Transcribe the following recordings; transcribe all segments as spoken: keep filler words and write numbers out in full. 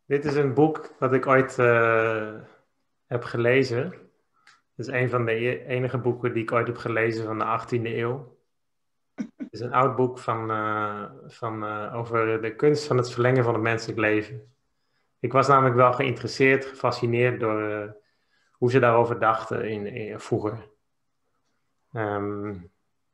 Dit is een boek dat ik ooit uh, heb gelezen. Het is een van de e- enige boeken die ik ooit heb gelezen van de achttiende eeuw. Het is een oud boek van, uh, van, uh, over de kunst van het verlengen van het menselijk leven. Ik was namelijk wel geïnteresseerd, gefascineerd door uh, hoe ze daarover dachten in, in, vroeger. Um,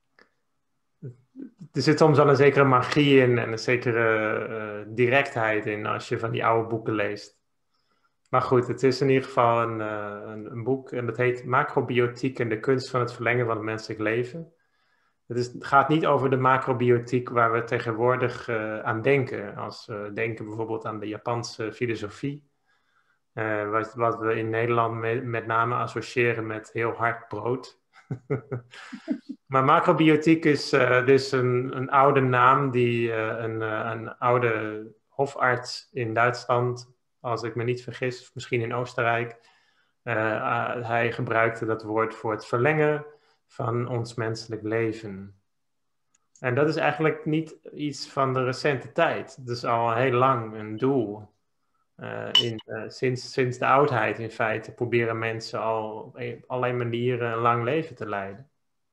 er zit soms wel een zekere magie in en een zekere uh, directheid in als je van die oude boeken leest. Maar goed, het is in ieder geval een, uh, een, een boek en dat heet Macrobiotiek en de kunst van het verlengen van het menselijk leven. Het, is, het gaat niet over de macrobiotiek waar we tegenwoordig uh, aan denken. Als we denken bijvoorbeeld aan de Japanse filosofie. Uh, wat, wat we in Nederland me, met name associëren met heel hard brood. Maar macrobiotiek is uh, dus een, een oude naam die uh, een, uh, een oude hofarts in Duitsland, als ik me niet vergis, of misschien in Oostenrijk, uh, uh, hij gebruikte dat woord voor het verlengen van ons menselijk leven. En dat is eigenlijk niet iets van de recente tijd. Het is al heel lang een doel. Uh, in, uh, sinds, sinds de oudheid in feite proberen mensen al op allerlei manieren een lang leven te leiden.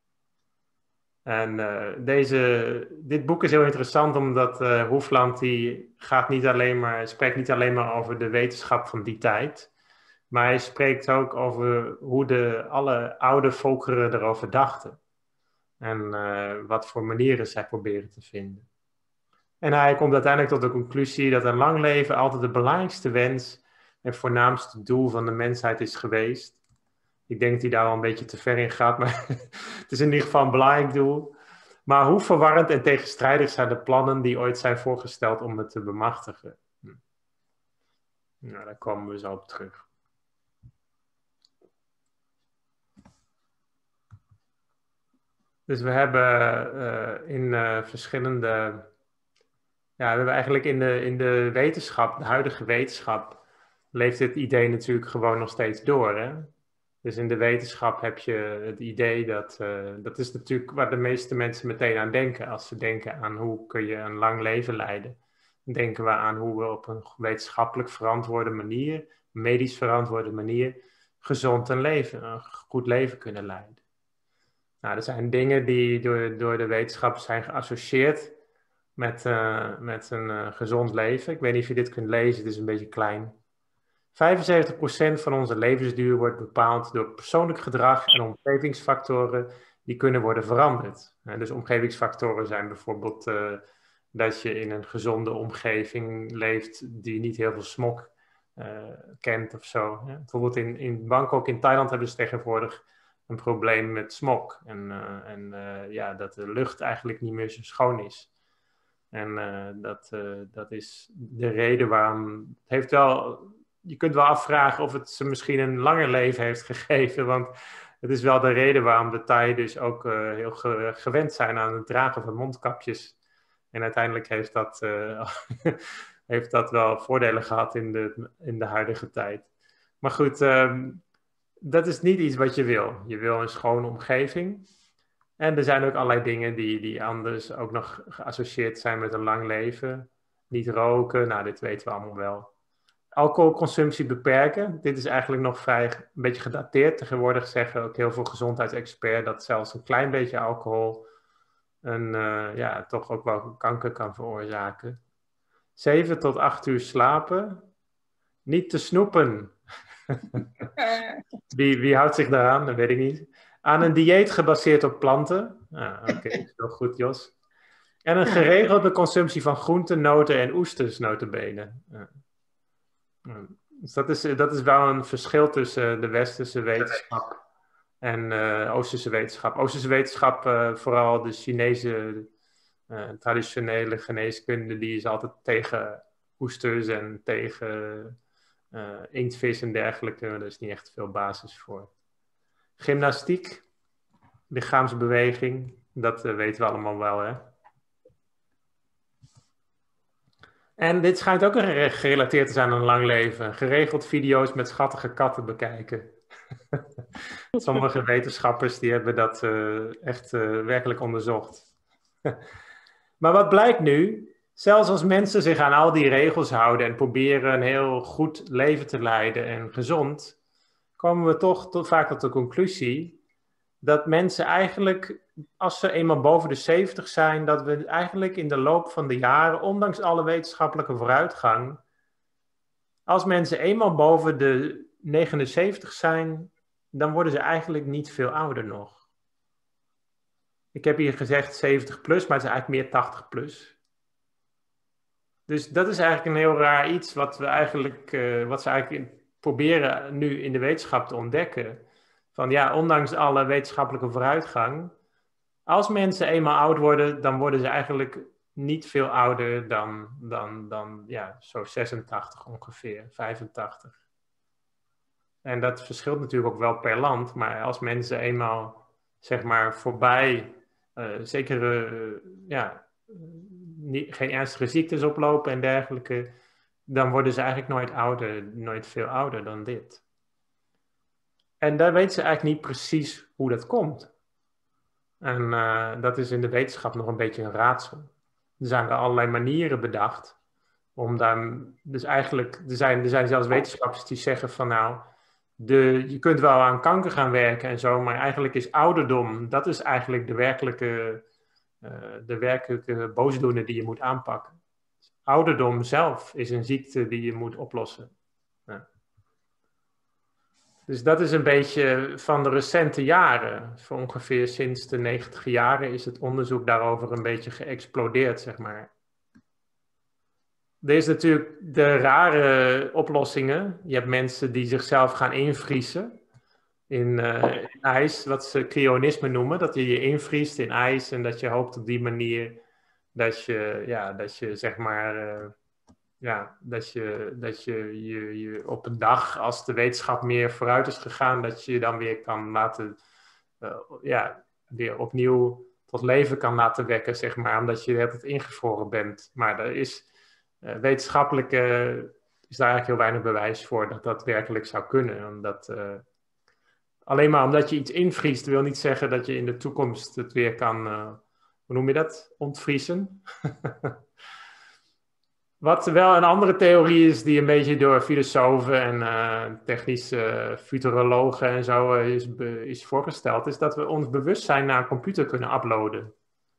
En uh, deze, dit boek is heel interessant omdat uh, Hofland die gaat niet alleen maar, spreekt niet alleen maar over de wetenschap van die tijd, maar hij spreekt ook over hoe de, alle oude volkeren erover dachten. En uh, wat voor manieren zij proberen te vinden. En hij komt uiteindelijk tot de conclusie dat een lang leven altijd de belangrijkste wens en voornaamste doel van de mensheid is geweest. Ik denk dat hij daar al een beetje te ver in gaat, maar het is in ieder geval een belangrijk doel. Maar hoe verwarrend en tegenstrijdig zijn de plannen die ooit zijn voorgesteld om het te bemachtigen? Hm. Nou, daar komen we zo op terug. Dus we hebben uh, in uh, verschillende... Ja, we hebben eigenlijk in de, in de wetenschap, de huidige wetenschap, leeft dit idee natuurlijk gewoon nog steeds door, hè? Dus in de wetenschap heb je het idee dat, uh, dat is natuurlijk waar de meeste mensen meteen aan denken. Als ze denken aan hoe kun je een lang leven leiden. Dan denken we aan hoe we op een wetenschappelijk verantwoorde manier, medisch verantwoorde manier, gezond een leven, een goed leven kunnen leiden. Nou, er zijn dingen die door, door de wetenschap zijn geassocieerd met, uh, met een uh, gezond leven. Ik weet niet of je dit kunt lezen, het is een beetje klein. vijfenzeventig procent van onze levensduur wordt bepaald door persoonlijk gedrag en omgevingsfactoren die kunnen worden veranderd. Dus omgevingsfactoren zijn bijvoorbeeld uh, dat je in een gezonde omgeving leeft die niet heel veel smog uh, kent of zo. Bijvoorbeeld in, in Bangkok in Thailand hebben ze tegenwoordig een probleem met smog. En, uh, en uh, ja, dat de lucht eigenlijk niet meer zo schoon is. En uh, dat, uh, dat is de reden waarom... Het heeft wel... Je kunt wel afvragen of het ze misschien een langer leven heeft gegeven. Want het is wel de reden waarom de Thai dus ook uh, heel ge gewend zijn aan het dragen van mondkapjes. En uiteindelijk heeft dat, uh, heeft dat wel voordelen gehad in de, in de huidige tijd. Maar goed, um, dat is niet iets wat je wil. Je wil een schone omgeving. En er zijn ook allerlei dingen die, die anders ook nog geassocieerd zijn met een lang leven. Niet roken, nou dit weten we allemaal wel. Alcoholconsumptie beperken. Dit is eigenlijk nog vrij een beetje gedateerd. Tegenwoordig zeggen ook heel veel gezondheidsexperts dat zelfs een klein beetje alcohol een, uh, ja, toch ook wel kanker kan veroorzaken. Zeven tot acht uur slapen. Niet te snoepen. wie, wie houdt zich daaraan? Dat weet ik niet. Aan een dieet gebaseerd op planten. Ah, Oké, okay. Heel goed, Jos. En een geregelde consumptie van groenten, noten en oesters, nota bene. Uh. Dus dat is, dat is wel een verschil tussen de westerse wetenschap en uh, oosterse wetenschap. Oosterse wetenschap, uh, vooral de Chinese uh, traditionele geneeskunde, die is altijd tegen oesters en tegen uh, inktvis en dergelijke. Daar is niet echt veel basis voor. Gymnastiek, lichaamsbeweging, dat uh, weten we allemaal wel, hè? En dit schijnt ook gerelateerd te zijn aan een lang leven. Geregeld video's met schattige katten bekijken. Sommige wetenschappers die hebben dat uh, echt uh, werkelijk onderzocht. Maar wat blijkt nu? zelfs als mensen zich aan al die regels houden en proberen een heel goed leven te leiden en gezond, komen we toch tot, vaak tot de conclusie dat mensen eigenlijk, als ze eenmaal boven de zeventig zijn, dat we eigenlijk in de loop van de jaren, ondanks alle wetenschappelijke vooruitgang, als mensen eenmaal boven de negenenzeventig zijn, dan worden ze eigenlijk niet veel ouder nog. Ik heb hier gezegd zeventig plus, maar het is eigenlijk meer tachtig plus. Dus dat is eigenlijk een heel raar iets wat we eigenlijk, uh, wat ze eigenlijk proberen nu in de wetenschap te ontdekken. Van ja, ondanks alle wetenschappelijke vooruitgang, als mensen eenmaal oud worden, dan worden ze eigenlijk niet veel ouder dan, dan, dan ja, zo zesentachtig ongeveer, vijfentachtig. En dat verschilt natuurlijk ook wel per land, maar als mensen eenmaal, zeg maar, voorbij uh, zekere, uh, ja, niet, geen ernstige ziektes oplopen en dergelijke, dan worden ze eigenlijk nooit ouder, nooit veel ouder dan dit. En daar weten ze eigenlijk niet precies hoe dat komt. En uh, dat is in de wetenschap nog een beetje een raadsel. Er zijn wel allerlei manieren bedacht om daar, dus eigenlijk, er zijn, er zijn zelfs wetenschappers die zeggen van nou, de, je kunt wel aan kanker gaan werken en zo, maar eigenlijk is ouderdom, dat is eigenlijk de werkelijke, uh, de werkelijke boosdoener die je moet aanpakken. Ouderdom zelf is een ziekte die je moet oplossen. Ja. Dus dat is een beetje van de recente jaren. Voor ongeveer sinds de negentig jaren is het onderzoek daarover een beetje geëxplodeerd, zeg maar. Er is natuurlijk de rare oplossingen. Je hebt mensen die zichzelf gaan invriezen in, uh, in ijs, wat ze cryonisme noemen. Dat je je invriest in ijs en dat je hoopt op die manier dat je, ja, dat je zeg maar, uh, ja, dat je, dat je, je je op een dag, als de wetenschap meer vooruit is gegaan, dat je je dan weer kan laten, uh, ja, weer opnieuw tot leven kan laten wekken, zeg maar, omdat je het ingevroren bent. Maar er is uh, wetenschappelijk uh, is daar eigenlijk heel weinig bewijs voor dat dat werkelijk zou kunnen. Omdat, uh, alleen maar omdat je iets invriest, wil niet zeggen dat je in de toekomst het weer kan, uh, hoe noem je dat? Ontvriezen. Wat wel een andere theorie is die een beetje door filosofen en uh, technische futurologen en zo uh, is, is voorgesteld, is dat we ons bewustzijn naar een computer kunnen uploaden.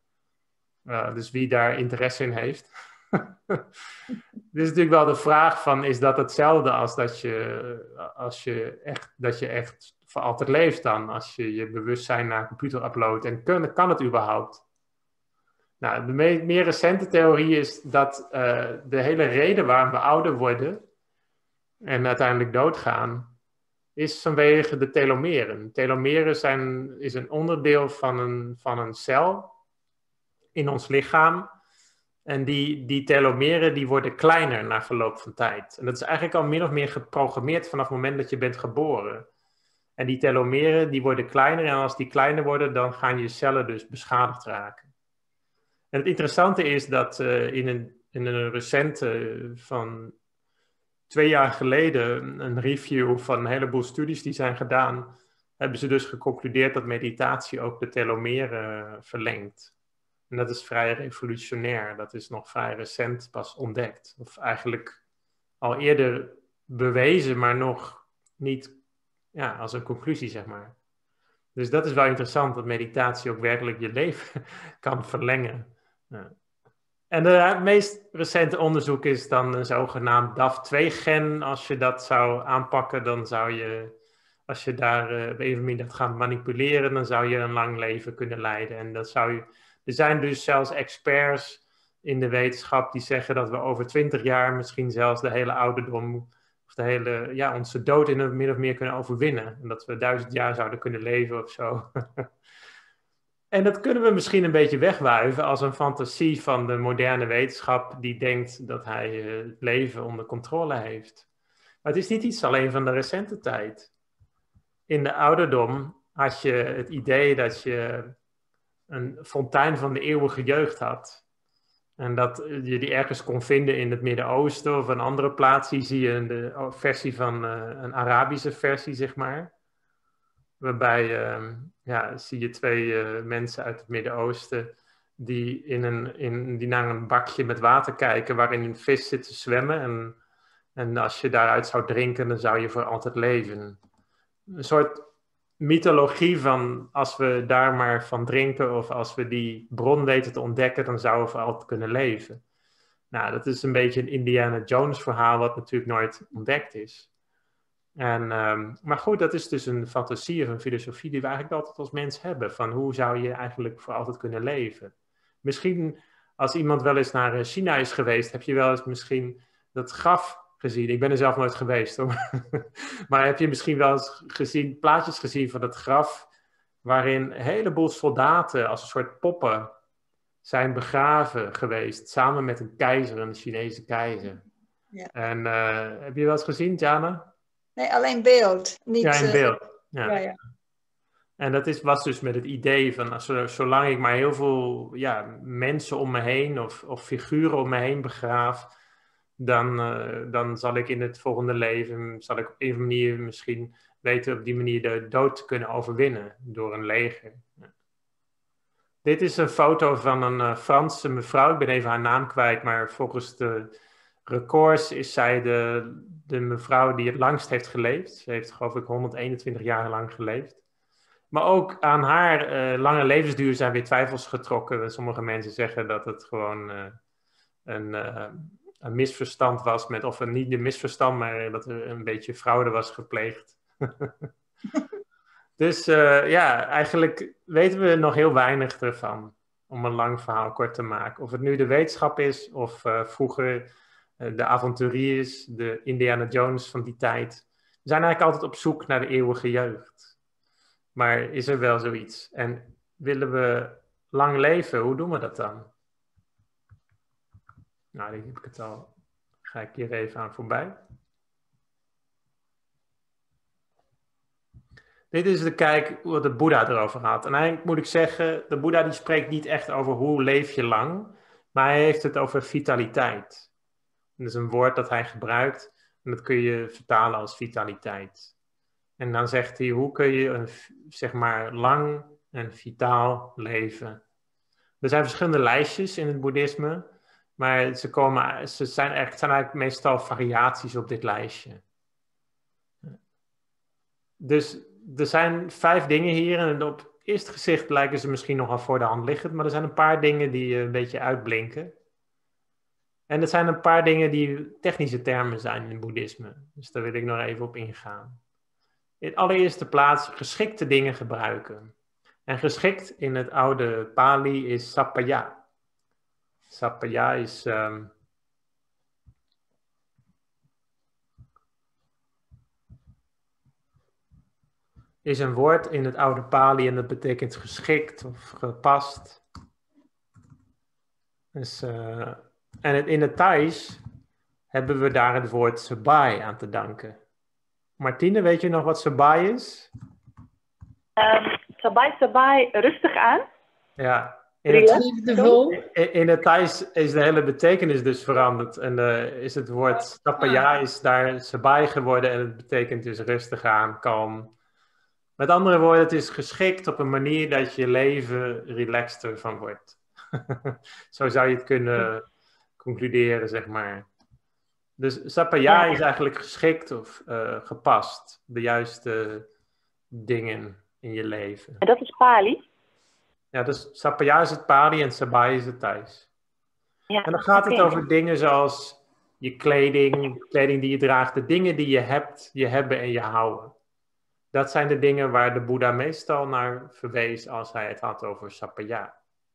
Uh, dus wie daar interesse in heeft. Dit is natuurlijk wel de vraag van, is dat hetzelfde als dat je, als je, echt, dat je echt voor altijd leeft dan? Als je je bewustzijn naar een computer uploadt. En kan, kan het überhaupt? Nou, de me meer recente theorie is dat uh, de hele reden waarom we ouder worden en uiteindelijk doodgaan, is vanwege de telomeren. Telomeren zijn, is een onderdeel van een, van een cel in ons lichaam. En die, die telomeren die worden kleiner na verloop van tijd. En dat is eigenlijk al min of meer geprogrammeerd vanaf het moment dat je bent geboren. En die telomeren die worden kleiner en als die kleiner worden, dan gaan je cellen dus beschadigd raken. En het interessante is dat uh, in, een, in een recente, uh, van twee jaar geleden, een review van een heleboel studies die zijn gedaan, hebben ze dus geconcludeerd dat meditatie ook de telomeren uh, verlengt. En dat is vrij revolutionair. Dat is nog vrij recent pas ontdekt. Of eigenlijk al eerder bewezen, maar nog niet ja, als een conclusie, zeg maar. Dus dat is wel interessant, dat meditatie ook werkelijk je leven kan verlengen. Ja. En het meest recente onderzoek is dan een zogenaamd D A F twee gen. Als je dat zou aanpakken, dan zou je, als je daar uh, op een manier dat gaat manipuleren, dan zou je een lang leven kunnen leiden. En dat zou je, er zijn dus zelfs experts in de wetenschap die zeggen dat we over twintig jaar misschien zelfs de hele ouderdom, of de hele, ja, onze dood in het min of meer kunnen overwinnen. En dat we duizend jaar zouden kunnen leven of zo. En dat kunnen we misschien een beetje wegwuiven als een fantasie van de moderne wetenschap die denkt dat hij uh, het leven onder controle heeft. Maar het is niet iets alleen van de recente tijd. In de ouderdom had je het idee dat je een fontein van de eeuwige jeugd had. En dat je die ergens kon vinden in het Midden-Oosten of een andere plaats. Hier zie je de versie van uh, een Arabische versie, zeg maar. Waarbij uh, ja, zie je twee uh, mensen uit het Midden-Oosten die, in een, in, die naar een bakje met water kijken waarin een vis zit te zwemmen. En, en als je daaruit zou drinken, dan zou je voor altijd leven. Een soort mythologie van als we daar maar van drinken of als we die bron weten te ontdekken, dan zouden we voor altijd kunnen leven. Nou, dat is een beetje een Indiana Jones verhaal wat natuurlijk nooit ontdekt is. En, um, maar goed, dat is dus een fantasie of een filosofie die we eigenlijk altijd als mens hebben. Van hoe zou je eigenlijk voor altijd kunnen leven? Misschien als iemand wel eens naar China is geweest, heb je wel eens misschien dat graf gezien. Ik ben er zelf nooit geweest hoor. Maar heb je misschien wel eens gezien, plaatjes gezien van het graf waarin een heleboel soldaten als een soort poppen zijn begraven geweest. Samen met een keizer, een Chinese keizer. Ja. En uh, heb je wel eens gezien, Jana? Nee, alleen beeld. Niet, ja, in beeld. Ja. Ja, ja. En dat is, was dus met het idee van, zolang ik maar heel veel ja, mensen om me heen of, of figuren om me heen begraaf, dan, uh, dan zal ik in het volgende leven, zal ik op een manier misschien weten op die manier de dood te kunnen overwinnen door een leger. Ja. Dit is een foto van een uh, Franse mevrouw, ik ben even haar naam kwijt, maar volgens de records is zij de, de mevrouw die het langst heeft geleefd. Ze heeft geloof ik honderdeenentwintig jaar lang geleefd. Maar ook aan haar uh, lange levensduur zijn weer twijfels getrokken. Sommige mensen zeggen dat het gewoon uh, een, uh, een misverstand was. Met, of een, niet een misverstand, maar dat er een beetje fraude was gepleegd. Dus uh, ja, eigenlijk weten we nog heel weinig ervan. Om een lang verhaal kort te maken. Of het nu de wetenschap is of uh, vroeger uh, de avonturiers, de Indiana Jones van die tijd. We zijn eigenlijk altijd op zoek naar de eeuwige jeugd. Maar is er wel zoiets? En willen we lang leven? Hoe doen we dat dan? Nou, die heb ik het al. Ga ik hier even aan voorbij. Dit is de kijk hoe de Boeddha erover had. En eigenlijk moet ik zeggen, de Boeddha die spreekt niet echt over hoe leef je lang, maar hij heeft het over vitaliteit. Dat is een woord dat hij gebruikt en dat kun je vertalen als vitaliteit. En dan zegt hij, hoe kun je een, zeg maar, lang en vitaal leven? Er zijn verschillende lijstjes in het boeddhisme, maar ze, komen, ze zijn, echt, zijn eigenlijk meestal variaties op dit lijstje. Dus er zijn vijf dingen hier en op het eerste gezicht lijken ze misschien nogal voor de hand liggend, maar er zijn een paar dingen die een beetje uitblinken. En er zijn een paar dingen die technische termen zijn in het boeddhisme, dus daar wil ik nog even op ingaan. In allereerste plaats geschikte dingen gebruiken. En geschikt in het oude Pali is sappaya. Sappaya is... Um, is een woord in het oude Pali en dat betekent geschikt of gepast. Dus, uh, en het, in het Thais hebben we daar het woord sabai aan te danken. Martine, weet je nog wat sabai is? Um, sabai, sabai, rustig aan. Ja. In het, in, in het Thais is de hele betekenis dus veranderd. En uh, is het woord sappaya is daar sabai geworden en het betekent dus rustig aan, kalm. Met andere woorden, het is geschikt op een manier dat je leven relaxter van wordt. Zo zou je het kunnen concluderen, zeg maar. Dus sappaya is eigenlijk geschikt of uh, gepast. De juiste dingen in je leven. En dat is Pali? Ja, dus sappaya is het Pali en sabai is het Thais. Ja, en dan gaat okay. het over dingen zoals je kleding, kleding die je draagt, de dingen die je hebt, je hebben en je houden. Dat zijn de dingen waar de Boeddha meestal naar verwees als hij het had over sappaya.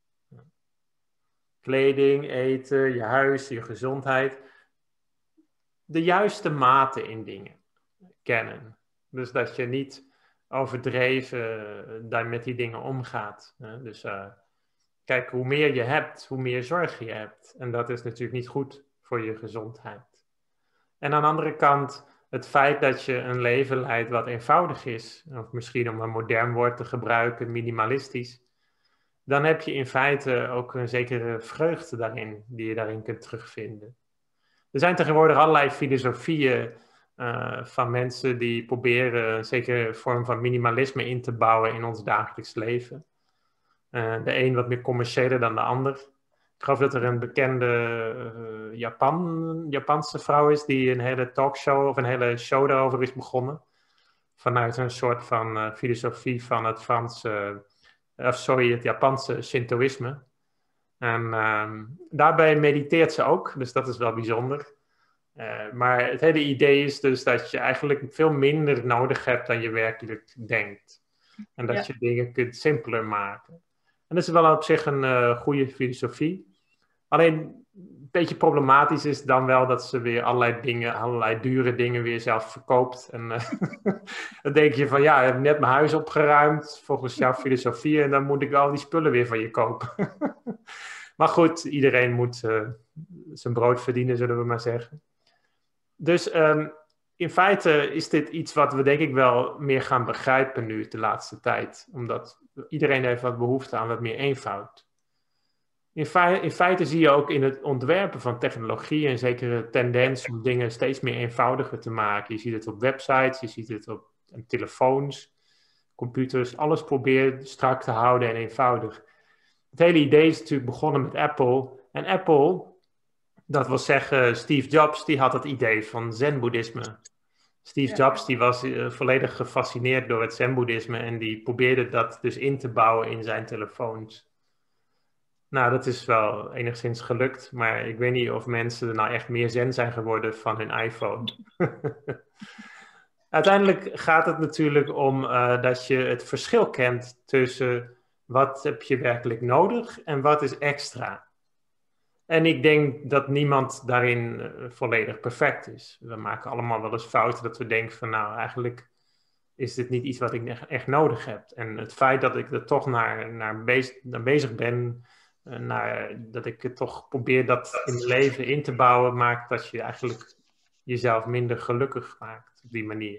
Kleding, eten, je huis, je gezondheid. De juiste mate in dingen kennen. Dus dat je niet overdreven daar met die dingen omgaat. Dus uh, kijk, hoe meer je hebt, hoe meer zorg je hebt. En dat is natuurlijk niet goed voor je gezondheid. En aan de andere kant, het feit dat je een leven leidt wat eenvoudig is, of misschien om een modern woord te gebruiken, minimalistisch, dan heb je in feite ook een zekere vreugde daarin, die je daarin kunt terugvinden. Er zijn tegenwoordig allerlei filosofieën uh, van mensen die proberen een zekere vorm van minimalisme in te bouwen in ons dagelijks leven. Uh, de een wat meer commerciëler dan de ander. Ik geloof dat er een bekende uh, Japan, Japanse vrouw is die een hele talkshow of een hele show daarover is begonnen. Vanuit een soort van uh, filosofie van het Franse, uh, sorry, het Japanse Shintoïsme. En uh, daarbij mediteert ze ook, dus dat is wel bijzonder. Uh, maar het hele idee is dus dat je eigenlijk veel minder nodig hebt dan je werkelijk denkt. En dat ja. je dingen kunt simpeler maken. En dat is wel op zich een uh, goede filosofie. Alleen een beetje problematisch is dan wel dat ze weer allerlei dingen, allerlei dure dingen weer zelf verkoopt. En uh, dan denk je van ja, ik heb net mijn huis opgeruimd volgens jouw filosofie en dan moet ik al die spullen weer van je kopen. Maar goed, iedereen moet uh, zijn brood verdienen, zullen we maar zeggen. Dus um, in feite is dit iets wat we denk ik wel meer gaan begrijpen nu de laatste tijd. Omdat iedereen heeft wat behoefte aan wat meer eenvoud. In, fe- in feite zie je ook in het ontwerpen van technologie een zekere tendens om dingen steeds meer eenvoudiger te maken. Je ziet het op websites, je ziet het op telefoons, computers. Alles probeert strak te houden en eenvoudig. Het hele idee is natuurlijk begonnen met Apple. En Apple, dat wil zeggen Steve Jobs, die had het idee van zen-boeddhisme. Steve ja. Jobs die was uh, volledig gefascineerd door het zen-boeddhisme en die probeerde dat dus in te bouwen in zijn telefoons. Nou, dat is wel enigszins gelukt, maar ik weet niet of mensen er nou echt meer zen zijn geworden van hun iPhone. Uiteindelijk gaat het natuurlijk om uh, dat je het verschil kent tussen wat heb je werkelijk nodig en wat is extra. En ik denk dat niemand daarin uh, volledig perfect is. We maken allemaal wel eens fouten dat we denken van nou, eigenlijk is dit niet iets wat ik echt, echt nodig heb. En het feit dat ik er toch naar, naar, bezig, naar bezig ben, uh, naar, dat ik het toch probeer dat in mijn leven in te bouwen, maakt dat je eigenlijk jezelf minder gelukkig maakt op die manier.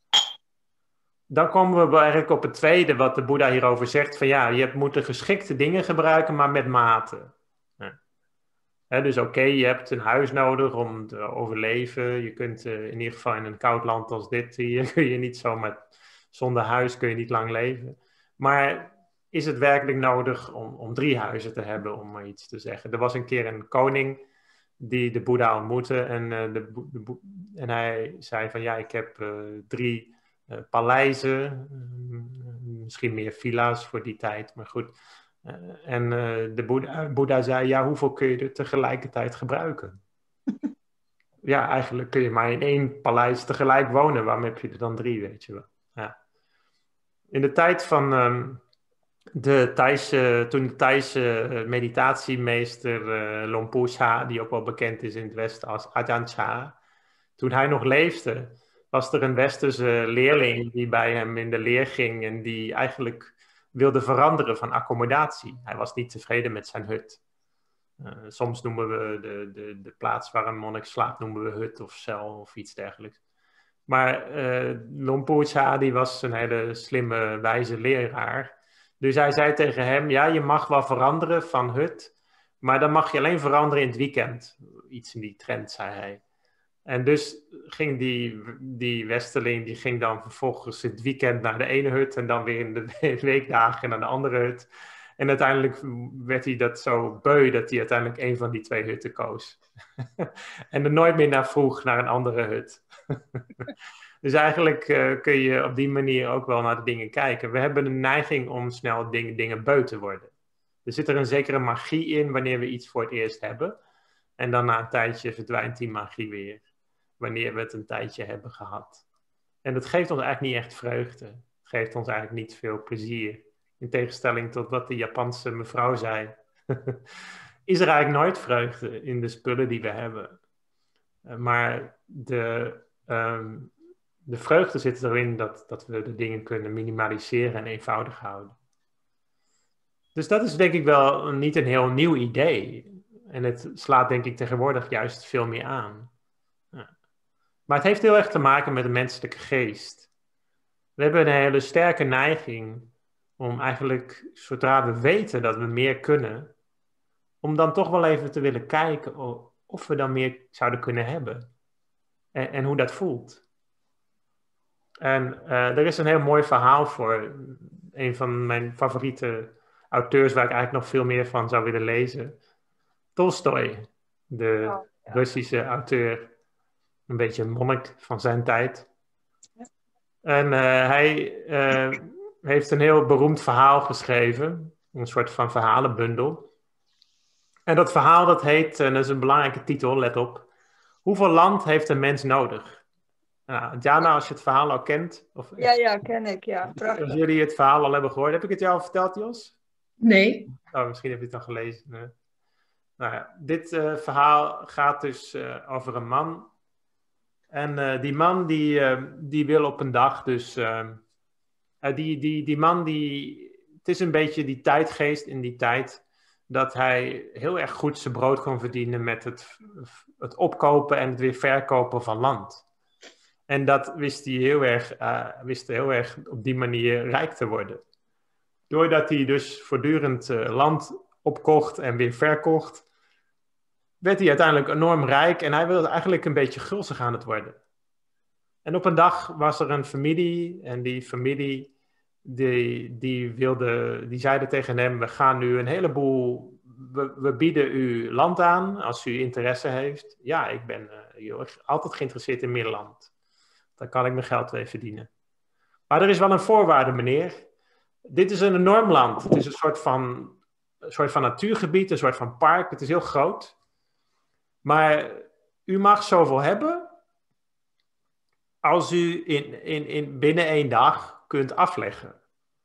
Dan komen we eigenlijk op het tweede wat de Boeddha hierover zegt. Van ja, je hebt moeten geschikte dingen gebruiken, maar met mate. Ja. He, dus oké, okay, je hebt een huis nodig om te overleven. Je kunt uh, in ieder geval in een koud land als dit hier, kun je niet zomaar, zonder huis kun je niet lang leven. Maar is het werkelijk nodig om, om drie huizen te hebben, om maar iets te zeggen? Er was een keer een koning die de Boeddha ontmoette en, uh, de, de, de, en hij zei van ja, ik heb uh, drie Uh, paleizen, uh, misschien meer villa's voor die tijd, maar goed. Uh, en uh, de Boeddha, Boeddha zei, ja, hoeveel kun je er tegelijkertijd gebruiken? Ja, eigenlijk kun je maar in één paleis tegelijk wonen. Waarom heb je er dan drie, weet je wel? Ja. In de tijd van um, de Thaise, toen de Thaise uh, meditatiemeester uh, Lompo Cha, die ook wel bekend is in het Westen als Ajahn Chah, toen hij nog leefde, was er een westerse leerling die bij hem in de leer ging en die eigenlijk wilde veranderen van accommodatie. Hij was niet tevreden met zijn hut. Uh, soms noemen we de, de, de plaats waar een monnik slaapt, noemen we hut of cel of iets dergelijks. Maar uh, Lompo Cha, die was een hele slimme, wijze leraar. Dus hij zei tegen hem, ja, je mag wel veranderen van hut, maar dan mag je alleen veranderen in het weekend. Iets in die trend, zei hij. En dus ging die, die westerling, die ging dan vervolgens in het weekend naar de ene hut en dan weer in de weekdagen naar de andere hut. En uiteindelijk werd hij dat zo beu dat hij uiteindelijk een van die twee hutten koos. En er nooit meer naar vroeg naar een andere hut. Dus eigenlijk uh, kun je op die manier ook wel naar de dingen kijken. We hebben een neiging om snel dingen, dingen beu te worden. Er zit er een zekere magie in wanneer we iets voor het eerst hebben. En dan na een tijdje verdwijnt die magie weer. Wanneer we het een tijdje hebben gehad. En dat geeft ons eigenlijk niet echt vreugde. Het geeft ons eigenlijk niet veel plezier. In tegenstelling tot wat de Japanse mevrouw zei. Is er eigenlijk nooit vreugde in de spullen die we hebben. Uh, maar de, um, de vreugde zit erin dat, dat we de dingen kunnen minimaliseren en eenvoudig houden. Dus dat is denk ik wel niet een heel nieuw idee. En het slaat denk ik tegenwoordig juist veel meer aan. Ja. Maar het heeft heel erg te maken met de menselijke geest. We hebben een hele sterke neiging om eigenlijk, zodra we weten dat we meer kunnen, om dan toch wel even te willen kijken of we dan meer zouden kunnen hebben. En, en hoe dat voelt. En uh, er is een heel mooi verhaal voor. Een van mijn favoriete auteurs waar ik eigenlijk nog veel meer van zou willen lezen. Tolstoj, de Oh, ja. Russische auteur, een beetje een monnik van zijn tijd. Ja. En uh, hij uh, heeft een heel beroemd verhaal geschreven, een soort van verhalenbundel. En dat verhaal dat heet, en dat is een belangrijke titel, let op, Hoeveel land heeft een mens nodig? Nou, Diana, als je het verhaal al kent, of Ja, ja, ken ik, ja. Prachtig. als jullie het verhaal al hebben gehoord, heb ik het jou al verteld, Jos? Nee. Oh, misschien heb je het al gelezen. Nee. Nou ja, dit uh, verhaal gaat dus uh, over een man. En uh, die man die, uh, die wil op een dag dus... Uh, uh, die, die, die man die... Het is een beetje die tijdgeest in die tijd... dat hij heel erg goed zijn brood kon verdienen... met het, het opkopen en het weer verkopen van land. En dat wist hij heel erg, uh, wist hij heel erg op die manier rijk te worden. Doordat hij dus voortdurend uh, land opkocht en weer verkocht... werd hij uiteindelijk enorm rijk en hij wilde eigenlijk een beetje gulzig aan het worden. En op een dag was er een familie en die familie die, die, wilde, die zeiden tegen hem, we gaan nu een heleboel, we, we bieden u land aan als u interesse heeft. Ja, ik ben uh, joh, altijd geïnteresseerd in meer land. Dan kan ik mijn geld weer verdienen. Maar er is wel een voorwaarde, meneer. Dit is een enorm land. Het is een soort van, een soort van natuurgebied, een soort van park. Het is heel groot. Maar u mag zoveel hebben als u in, in, in binnen één dag kunt afleggen.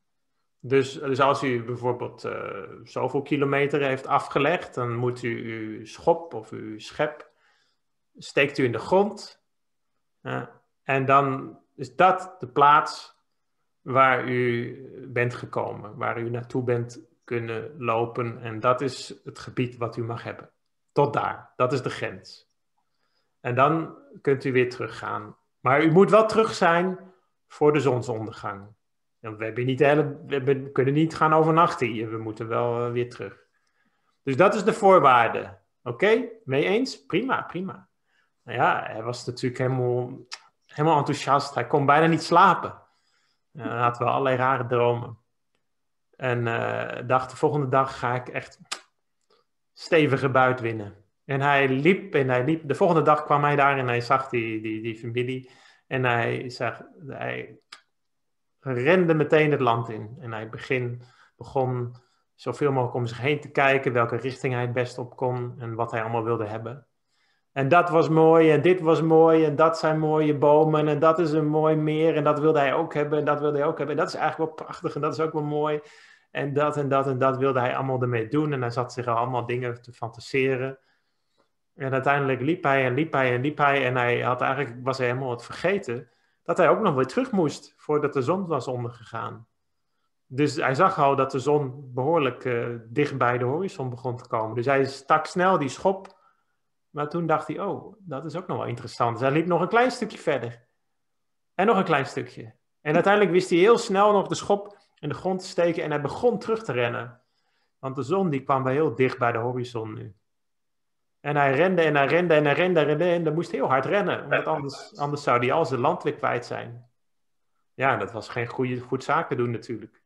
Dus, dus als u bijvoorbeeld uh, zoveel kilometer heeft afgelegd, dan moet u uw schop of uw schep, steekt u in de grond. Uh, en dan is dat de plaats waar u bent gekomen, waar u naartoe bent kunnen lopen. En dat is het gebied wat u mag hebben. Tot daar, dat is de grens. En dan kunt u weer teruggaan. Maar u moet wel terug zijn voor de zonsondergang. Want we, hebben niet hele, we hebben, kunnen niet gaan overnachten hier, we moeten wel uh, weer terug. Dus dat is de voorwaarde. Oké, okay? Mee eens? Prima, prima. Nou ja, hij was natuurlijk helemaal, helemaal enthousiast. Hij kon bijna niet slapen. Uh, hij had wel allerlei rare dromen. En uh, dacht, de volgende dag ga ik echt... stevige buit winnen. En hij liep en hij liep. De volgende dag kwam hij daar en hij zag die, die, die familie. En hij, zag, hij rende meteen het land in. En hij begin, begon zoveel mogelijk om zich heen te kijken. Welke richting hij het best op kon. En wat hij allemaal wilde hebben. En dat was mooi. En dit was mooi. En dat zijn mooie bomen. En dat is een mooi meer. En dat wilde hij ook hebben. En dat wilde hij ook hebben. En dat is eigenlijk wel prachtig. En dat is ook wel mooi. En dat en dat en dat wilde hij allemaal ermee doen. En hij zat zich al allemaal dingen te fantaseren. En uiteindelijk liep hij en liep hij en liep hij. En hij had eigenlijk, was hij helemaal het vergeten dat hij ook nog weer terug moest voordat de zon was ondergegaan. Dus hij zag al dat de zon behoorlijk uh, dicht bij de horizon begon te komen. Dus hij stak snel die schop. Maar toen dacht hij, oh, dat is ook nog wel interessant. Dus hij liep nog een klein stukje verder. En nog een klein stukje. En uiteindelijk wist hij heel snel nog de schop in de grond te steken en hij begon terug te rennen. Want de zon die kwam wel heel dicht bij de horizon nu. En hij rende en hij rende en hij rende en rende en hij moest heel hard rennen. Want anders, anders zou hij al zijn land weer kwijt zijn. Ja, dat was geen goede, goed zaken doen natuurlijk.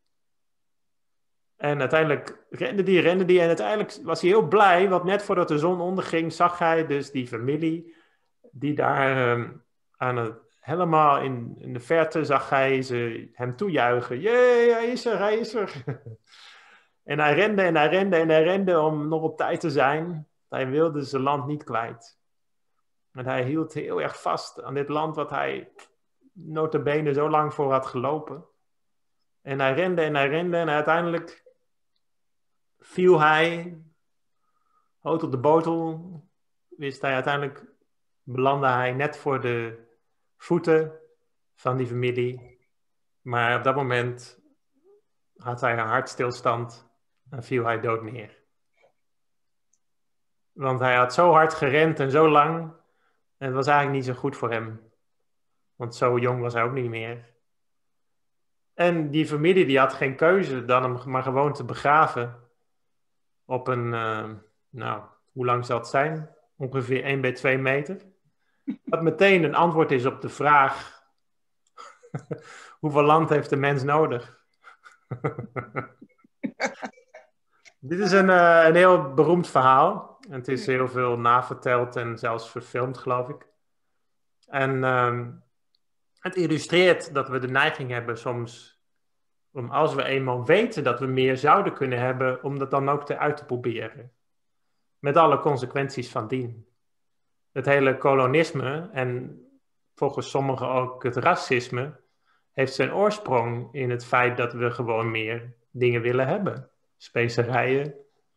En uiteindelijk rende die, rende die en uiteindelijk was hij heel blij. Want net voordat de zon onderging zag hij dus die familie die daar um, aan het... Helemaal in, in de verte zag hij ze hem toejuichen. Jee, hij is er, hij is er. En hij rende en hij rende en hij rende om nog op tijd te zijn. Hij wilde zijn land niet kwijt. En hij hield heel erg vast aan dit land wat hij nota bene zo lang voor had gelopen. En hij rende en hij rende en uiteindelijk viel hij, hout op de botel, wist hij uiteindelijk, belandde hij net voor de voeten van die familie. Maar op dat moment had hij een hartstilstand en viel hij dood neer. Want hij had zo hard gerend en zo lang. En het was eigenlijk niet zo goed voor hem. Want zo jong was hij ook niet meer. En die familie die had geen keuze dan hem maar gewoon te begraven. Op een, uh, nou, hoe lang zal het zijn? Ongeveer één bij twee meter. Wat meteen een antwoord is op de vraag: hoeveel land heeft de mens nodig? Dit is een, uh, een heel beroemd verhaal. Het is heel veel naverteld en zelfs verfilmd, geloof ik. En um, het illustreert dat we de neiging hebben soms, om als we eenmaal weten dat we meer zouden kunnen hebben, om dat dan ook te uit te proberen. Met alle consequenties van dien. Het hele kolonisme en volgens sommigen ook het racisme heeft zijn oorsprong in het feit dat we gewoon meer dingen willen hebben. Specerijen,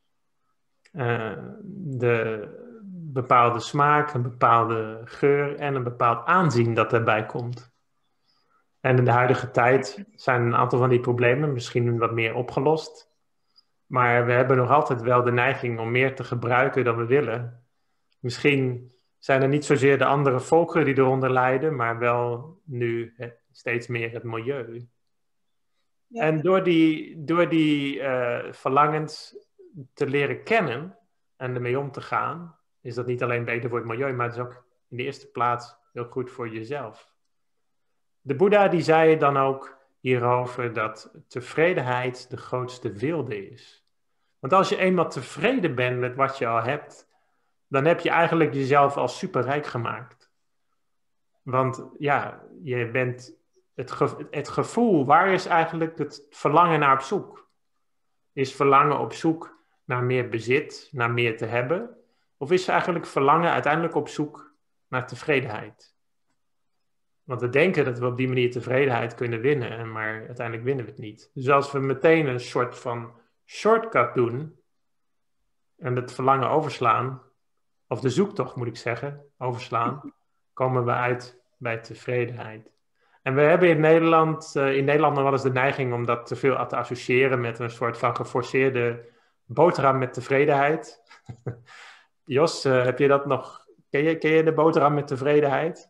uh, de bepaalde smaak, een bepaalde geur en een bepaald aanzien dat erbij komt. En in de huidige tijd zijn een aantal van die problemen misschien wat meer opgelost. Maar we hebben nog altijd wel de neiging om meer te gebruiken dan we willen. Misschien zijn er niet zozeer de andere volkeren die eronder lijden, maar wel nu steeds meer het milieu. Ja. En door die, door die uh, verlangens te leren kennen en ermee om te gaan, is dat niet alleen beter voor het milieu, maar het is ook in de eerste plaats heel goed voor jezelf. De Boeddha die zei dan ook hierover dat tevredenheid de grootste wilde is. Want als je eenmaal tevreden bent met wat je al hebt, dan heb je eigenlijk jezelf al superrijk gemaakt. Want ja, je bent het, ge- het gevoel, waar is eigenlijk het verlangen naar op zoek? Is verlangen op zoek naar meer bezit, naar meer te hebben? Of is eigenlijk verlangen uiteindelijk op zoek naar tevredenheid? Want we denken dat we op die manier tevredenheid kunnen winnen, maar uiteindelijk winnen we het niet. Dus als we meteen een soort van shortcut doen en het verlangen overslaan, of de zoektocht moet ik zeggen, overslaan, komen we uit bij tevredenheid. En we hebben in Nederland, uh, in Nederland nog wel eens de neiging om dat te veel te associëren met een soort van geforceerde boterham met tevredenheid. Jos, uh, heb je dat nog? Ken je, ken je de boterham met tevredenheid?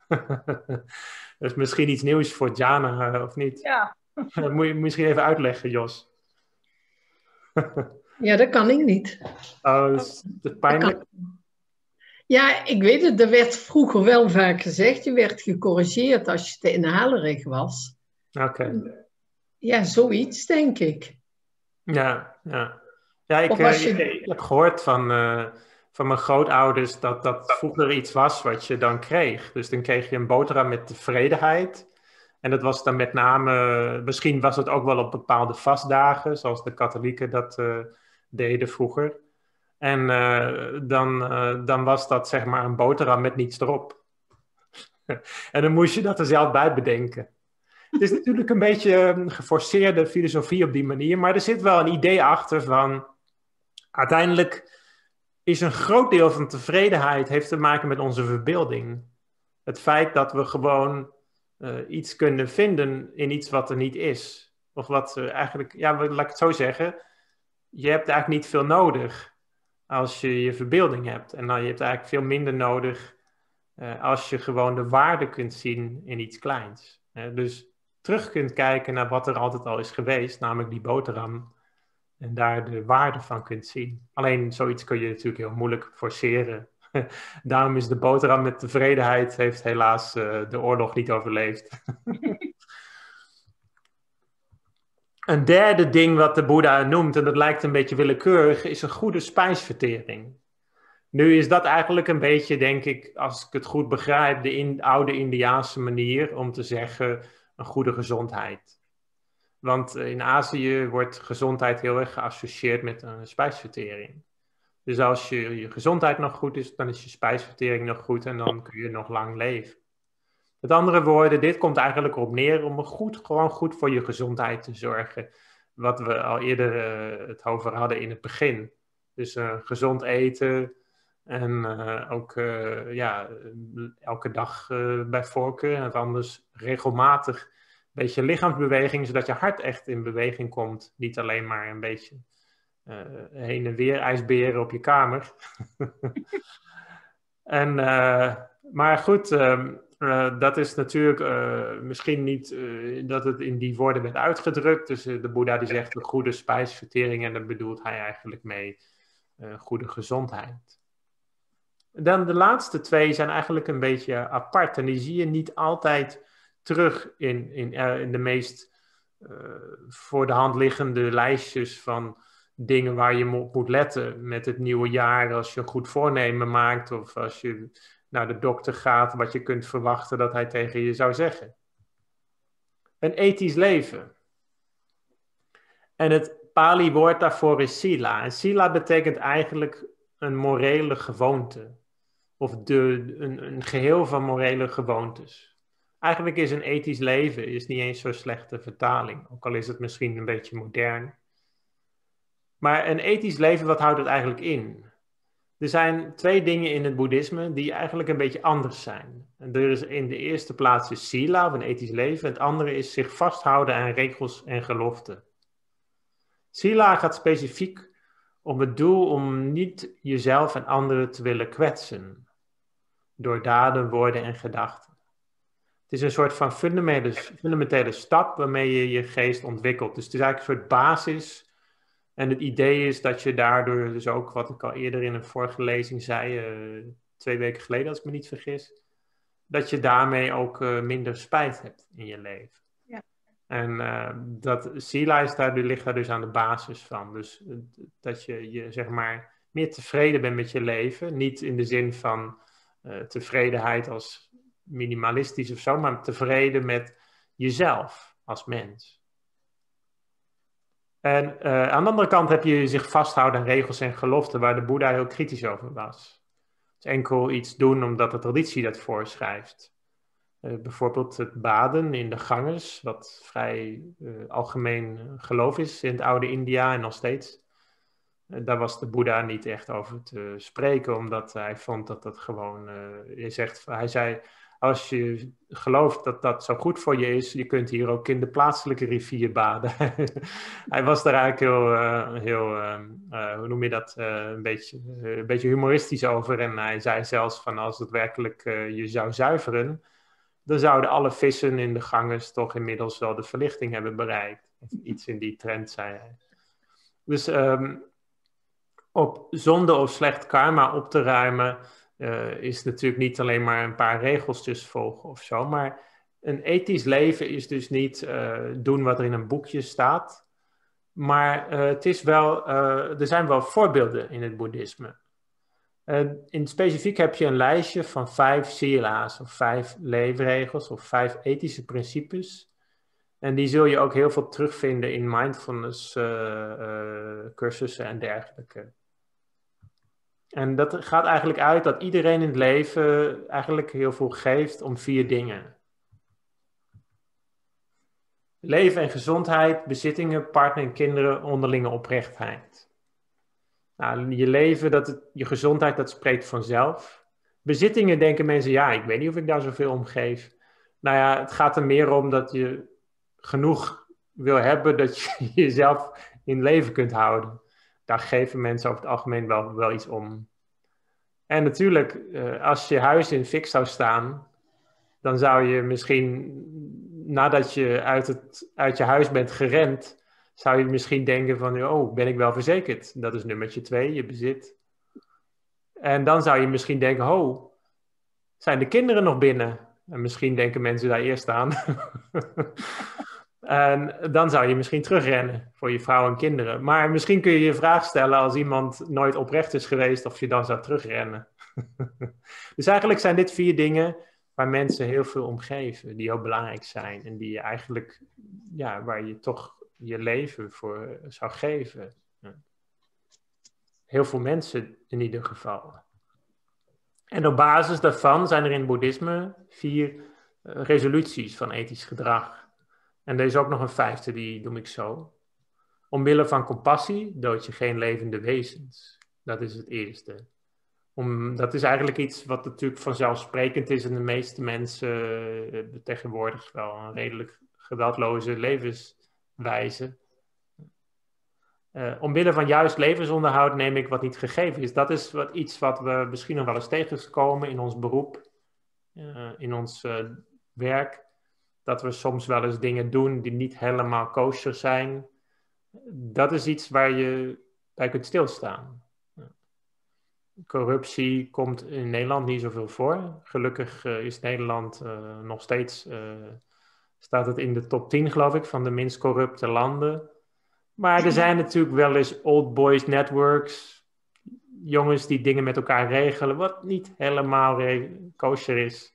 Dat is misschien iets nieuws voor Jana, uh, of niet? Ja. Dat moet je misschien even uitleggen, Jos. Ja, dat kan ik niet. Oh, dat is, dat is pijnlijk. Ja, ik weet het. Er werd vroeger wel vaak gezegd. Je werd gecorrigeerd als je te inhalerig was. Oké. Okay. Ja, zoiets denk ik. Ja, ja. Ja, ik, uh, je... ik, ik heb gehoord van, uh, van mijn grootouders dat dat vroeger iets was wat je dan kreeg. Dus dan kreeg je een boterham met tevredenheid. En dat was dan met name, misschien was het ook wel op bepaalde vastdagen, zoals de katholieken dat uh, deden vroeger. En uh, dan, uh, dan was dat zeg maar een boterham met niets erop. En dan moest je dat er zelf bij bedenken. Het is natuurlijk een beetje een geforceerde filosofie op die manier, maar er zit wel een idee achter van, uiteindelijk is een groot deel van tevredenheid heeft te maken met onze verbeelding. Het feit dat we gewoon uh, iets kunnen vinden in iets wat er niet is. Of wat uh, eigenlijk, ja, laat ik het zo zeggen, je hebt eigenlijk niet veel nodig als je je verbeelding hebt. En dan je hebt eigenlijk veel minder nodig uh, als je gewoon de waarde kunt zien in iets kleins. Uh, dus terug kunt kijken naar wat er altijd al is geweest, namelijk die boterham. En daar de waarde van kunt zien. Alleen zoiets kun je natuurlijk heel moeilijk forceren. Daarom is de boterham met tevredenheid, heeft helaas uh, de oorlog niet overleefd. Een derde ding wat de Boeddha noemt, en dat lijkt een beetje willekeurig, is een goede spijsvertering. Nu is dat eigenlijk een beetje, denk ik, als ik het goed begrijp, de in, oude Indiaanse manier om te zeggen een goede gezondheid. Want in Azië wordt gezondheid heel erg geassocieerd met een spijsvertering. Dus als je, je gezondheid nog goed is, dan is je spijsvertering nog goed en dan kun je nog lang leven. Met andere woorden, dit komt eigenlijk op neer om goed, gewoon goed voor je gezondheid te zorgen. Wat we al eerder uh, het over hadden in het begin. Dus uh, gezond eten en uh, ook uh, ja, elke dag uh, bij voorkeur en anders regelmatig een beetje lichaamsbeweging, zodat je hart echt in beweging komt. Niet alleen maar een beetje uh, heen en weer ijsberen op je kamer. en, uh, maar goed, uh, uh, dat is natuurlijk uh, misschien niet uh, dat het in die woorden werd uitgedrukt. Dus uh, de Boeddha die zegt de goede spijsvertering en daar bedoelt hij eigenlijk mee uh, goede gezondheid. Dan de laatste twee zijn eigenlijk een beetje apart en die zie je niet altijd terug in, in, uh, in de meest uh, voor de hand liggende lijstjes van dingen waar je op moet letten met het nieuwe jaar, als je een goed voornemen maakt of als je naar de dokter gaat, wat je kunt verwachten dat hij tegen je zou zeggen. Een ethisch leven. En het Pali-woord daarvoor is sila. En sila betekent eigenlijk een morele gewoonte. Of de, een, een geheel van morele gewoontes. Eigenlijk is een ethisch leven is niet eens zo'n slechte vertaling. Ook al is het misschien een beetje modern. Maar een ethisch leven, wat houdt het eigenlijk in? Er zijn twee dingen in het boeddhisme die eigenlijk een beetje anders zijn. En er is in de eerste plaats is sila, of een ethisch leven. Het andere is zich vasthouden aan regels en geloften. Sila gaat specifiek om het doel om niet jezelf en anderen te willen kwetsen. Door daden, woorden en gedachten. Het is een soort van fundamentele, fundamentele stap waarmee je je geest ontwikkelt. Dus het is eigenlijk een soort basis. En het idee is dat je daardoor dus ook, wat ik al eerder in een vorige lezing zei, uh, twee weken geleden als ik me niet vergis, dat je daarmee ook uh, minder spijt hebt in je leven. Ja. En uh, dat sila is daar, ligt daar dus aan de basis van. Dus uh, dat je, je zeg maar meer tevreden bent met je leven. Niet in de zin van uh, tevredenheid als minimalistisch of zo, maar tevreden met jezelf als mens. En uh, aan de andere kant heb je zich vasthouden aan regels en geloften waar de Boeddha heel kritisch over was. Dus enkel iets doen omdat de traditie dat voorschrijft. Uh, bijvoorbeeld het baden in de ganges, wat vrij uh, algemeen geloof is in het oude India en nog steeds. Uh, daar was de Boeddha niet echt over te spreken, omdat hij vond dat dat gewoon... Uh, hij, zegt, hij zei, als je gelooft dat dat zo goed voor je is, je kunt hier ook in de plaatselijke rivier baden. Hij was daar eigenlijk heel, uh, heel uh, uh, hoe noem je dat, uh, een, beetje, uh, een beetje humoristisch over. En hij zei zelfs van als het werkelijk uh, je zou zuiveren, dan zouden alle vissen in de ganges toch inmiddels wel de verlichting hebben bereikt. Of iets in die trend, zei hij. Dus um, op zonde of slecht karma op te ruimen, Uh, is natuurlijk niet alleen maar een paar regeltjes volgen of zo, maar een ethisch leven is dus niet uh, doen wat er in een boekje staat, maar uh, het is wel, uh, er zijn wel voorbeelden in het boeddhisme. Uh, in het specifiek heb je een lijstje van vijf sila's of vijf leefregels of vijf ethische principes en die zul je ook heel veel terugvinden in mindfulness uh, uh, cursussen en dergelijke. En dat gaat eigenlijk uit dat iedereen in het leven eigenlijk heel veel geeft om vier dingen. Leven en gezondheid, bezittingen, partner en kinderen, onderlinge oprechtheid. Nou, je leven, dat het, je gezondheid, dat spreekt vanzelf. Bezittingen denken mensen, ja, ik weet niet of ik daar zoveel om geef. Nou ja, het gaat er meer om dat je genoeg wil hebben dat je jezelf in leven kunt houden. Daar geven mensen over het algemeen wel, wel iets om. En natuurlijk, uh, als je huis in fik zou staan, dan zou je misschien, nadat je uit, het, uit je huis bent gerend, zou je misschien denken van, oh, ben ik wel verzekerd? Dat is nummertje twee, je bezit. En dan zou je misschien denken, oh, zijn de kinderen nog binnen? En misschien denken mensen daar eerst aan. En dan zou je misschien terugrennen voor je vrouw en kinderen. Maar misschien kun je je vraag stellen als iemand nooit oprecht is geweest of je dan zou terugrennen. Dus eigenlijk zijn dit vier dingen waar mensen heel veel om geven, die heel belangrijk zijn. En die je eigenlijk, ja, waar je toch je leven voor zou geven. Heel veel mensen in ieder geval. En op basis daarvan zijn er in het boeddhisme vier uh, resoluties van ethisch gedrag. En er is ook nog een vijfde, die noem ik zo. Omwille van compassie dood je geen levende wezens. Dat is het eerste. Om, dat is eigenlijk iets wat natuurlijk vanzelfsprekend is en de meeste mensen uh, tegenwoordig wel een redelijk geweldloze levenswijze. Uh, omwille van juist levensonderhoud neem ik wat niet gegeven is. Dat is wat, iets wat we misschien nog wel eens tegenkomen in ons beroep, uh, in ons uh, werk. Dat we soms wel eens dingen doen die niet helemaal kosher zijn. Dat is iets waar je bij kunt stilstaan. Corruptie komt in Nederland niet zoveel voor. Gelukkig uh, is Nederland uh, nog steeds, uh, staat het in de top tien geloof ik, van de minst corrupte landen. Maar er zijn natuurlijk wel eens old boys networks, jongens die dingen met elkaar regelen, wat niet helemaal re- kosher is.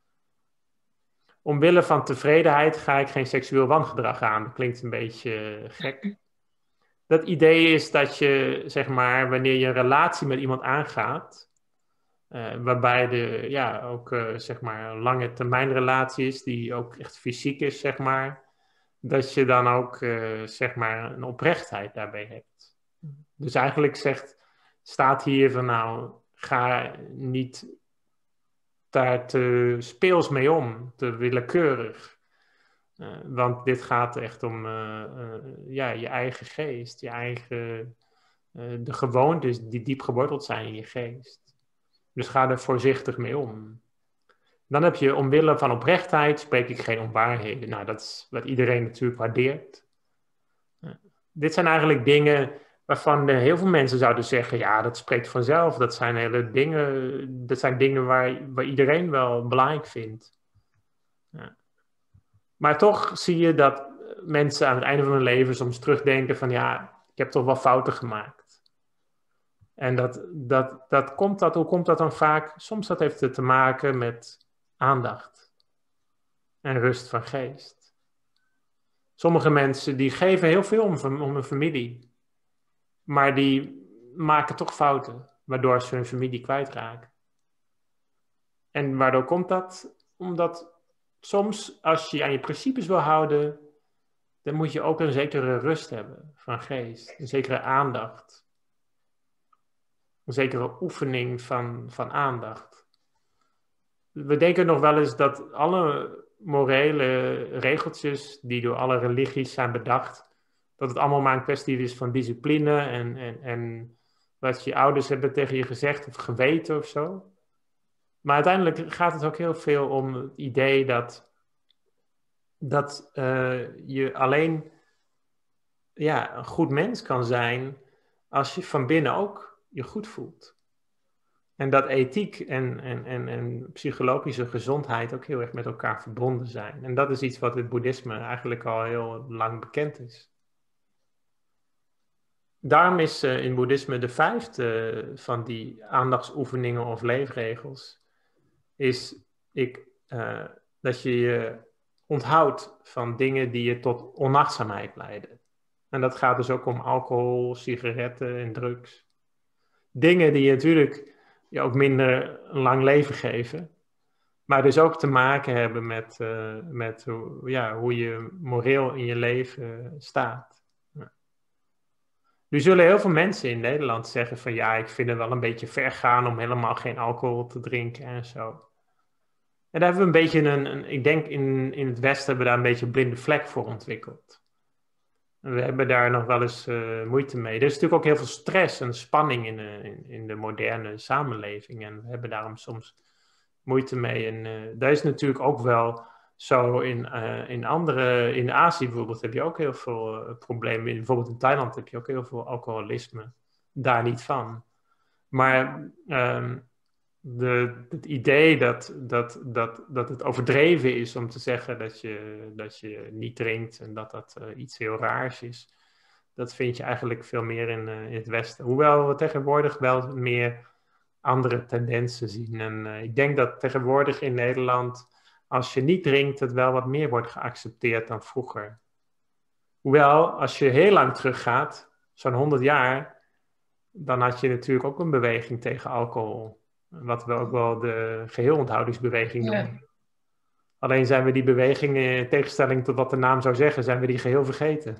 Omwille van tevredenheid ga ik geen seksueel wangedrag aan. Dat klinkt een beetje gek. Dat idee is dat je, zeg maar, wanneer je een relatie met iemand aangaat, uh, waarbij de, ja, ook, uh, zeg maar, een lange termijn relatie is, die ook echt fysiek is, zeg maar, dat je dan ook, uh, zeg maar, een oprechtheid daarbij hebt. Dus eigenlijk zegt, staat hier van, nou, ga niet daar te speels mee om, te willekeurig. Uh, want dit gaat echt om uh, uh, ja, je eigen geest, je eigen, uh, de gewoontes die diep geworteld zijn in je geest. Dus ga er voorzichtig mee om. Dan heb je omwille van oprechtheid, spreek ik geen onwaarheden. Nou, dat is wat iedereen natuurlijk waardeert. Uh, dit zijn eigenlijk dingen waarvan de, heel veel mensen zouden zeggen, ja, dat spreekt vanzelf. Dat zijn hele dingen, dat zijn dingen waar, waar iedereen wel belangrijk vindt. Ja. Maar toch zie je dat mensen aan het einde van hun leven soms terugdenken van, ja, ik heb toch wel fouten gemaakt. En dat, dat, dat komt dat, hoe komt dat dan vaak? Soms dat heeft het te maken met aandacht en rust van geest. Sommige mensen die geven heel veel om, om hun familie. Maar die maken toch fouten, waardoor ze hun familie kwijtraken. En waardoor komt dat? Omdat soms, als je aan je principes wil houden, dan moet je ook een zekere rust hebben van geest. Een zekere aandacht. Een zekere oefening van, van aandacht. We denken nog wel eens dat alle morele regeltjes die door alle religies zijn bedacht, dat het allemaal maar een kwestie is van discipline en, en, en wat je ouders hebben tegen je gezegd of geweten of zo. Maar uiteindelijk gaat het ook heel veel om het idee dat, dat uh, je alleen ja, een goed mens kan zijn als je van binnen ook je goed voelt. En dat ethiek en, en, en, en psychologische gezondheid ook heel erg met elkaar verbonden zijn. En dat is iets wat in het boeddhisme eigenlijk al heel lang bekend is. Daarom is uh, in het boeddhisme de vijfde van die aandachtsoefeningen of leefregels, is ik, uh, dat je je onthoudt van dingen die je tot onachtzaamheid leiden. En dat gaat dus ook om alcohol, sigaretten en drugs. Dingen die je natuurlijk je ook minder een lang leven geven, maar dus ook te maken hebben met, uh, met hoe, ja, hoe je moreel in je leven staat. Ja. Nu zullen heel veel mensen in Nederland zeggen van ja, ik vind het wel een beetje ver gaan om helemaal geen alcohol te drinken en zo. En daar hebben we een beetje een, een ik denk in, in het Westen hebben we daar een beetje een blinde vlek voor ontwikkeld. En we hebben daar nog wel eens uh, moeite mee. Er is natuurlijk ook heel veel stress en spanning in de, in, in de moderne samenleving. En we hebben daarom soms moeite mee. En uh, dat is natuurlijk ook wel zo in, uh, in andere, in Azië bijvoorbeeld heb je ook heel veel uh, problemen. In, bijvoorbeeld in Thailand heb je ook heel veel alcoholisme. Daar niet van. Maar um, de, het idee dat, dat, dat, dat het overdreven is om te zeggen dat je, dat je niet drinkt en dat dat uh, iets heel raars is, dat vind je eigenlijk veel meer in, uh, in het Westen. Hoewel we tegenwoordig wel meer andere tendensen zien. En uh, ik denk dat tegenwoordig in Nederland, als je niet drinkt, het wel wat meer wordt geaccepteerd dan vroeger. Hoewel, als je heel lang teruggaat, zo'n honderd jaar, dan had je natuurlijk ook een beweging tegen alcohol. Wat we ook wel de geheelonthouding noemen. Ja. Alleen zijn we die beweging, in tegenstelling tot wat de naam zou zeggen, zijn we die geheel vergeten.